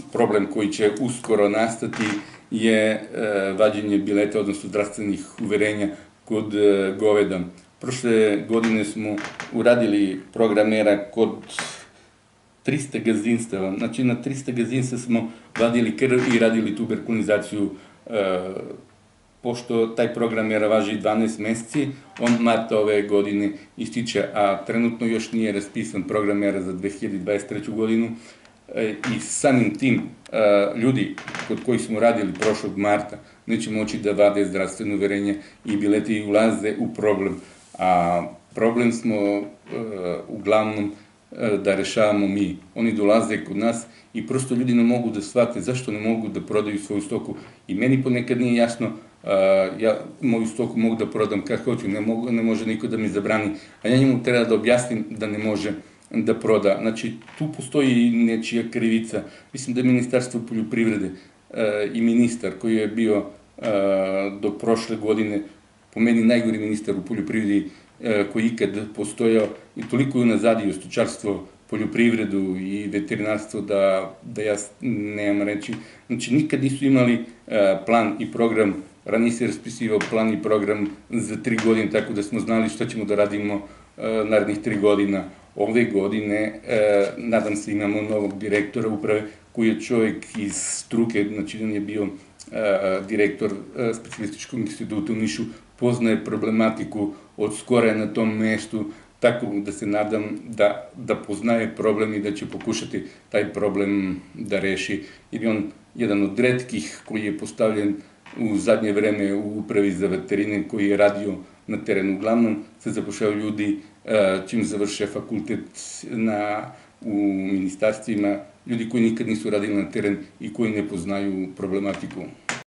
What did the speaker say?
problem koji će uskoro nastati je vađenje bileta, odnosno zdravstvenih uverenja kod goveda. Prošle godine smo uradili program mera kod 300 gazdinstava, znači na 300 gazdinstva smo vadili krv i radili tuberkulizaciju. Pošto taj program mera važi 12 meseci, on marta ove godine ističe, a trenutno još nije raspisan program mera za 2023. godinu i samim tim ljudi kod kojih smo radili prošlog marta neće moći da vade zdravstveno uverenje i bilete i ulaze u problem. A problem smo uglavnom da rešavamo mi. Oni dolaze kod nas i prosto ljudi ne mogu da shvate zašto ne mogu da prodaju svoju stoku. I meni ponekad nije jasno, ja moju stoku mogu da prodam kako hoću, ne može niko da mi zabrani, a ja njemu treba da objasnim da ne može da proda. Znači, tu postoji nečija krivica. Mislim da je Ministarstvo poljoprivrede i ministar koji je bio do prošle godine, po meni najgori ministar u poljoprivredi koji ikad postojao i toliko je unazadio stočarstvo, poljoprivredu i veterinarstvo da ja nemam reći. Znači, nikad nisu imali plan i program, ranije se raspisivao plan i program za 3 godine, tako da smo znali šta ćemo da radimo narednih 3 godina. Ove godine, nadam se, imamo novog direktora uprave, koji je čovjek iz struke, znači on je bio direktor Specijalističkog instituta u Nišu, poznaje problematiku od skora na tom mestu, tako da se nadam da poznaje problem i da će pokušati taj problem da reši. Jer je on jedan od retkih koji je postavljen u zadnje vreme u upravi za veterine, koji je radio na terenu. Uglavnom se zapošljavaju ljudi čim završe fakultet u ministarstvima, ljudi koji nikad nisu radili na teren i koji ne poznaju problematiku.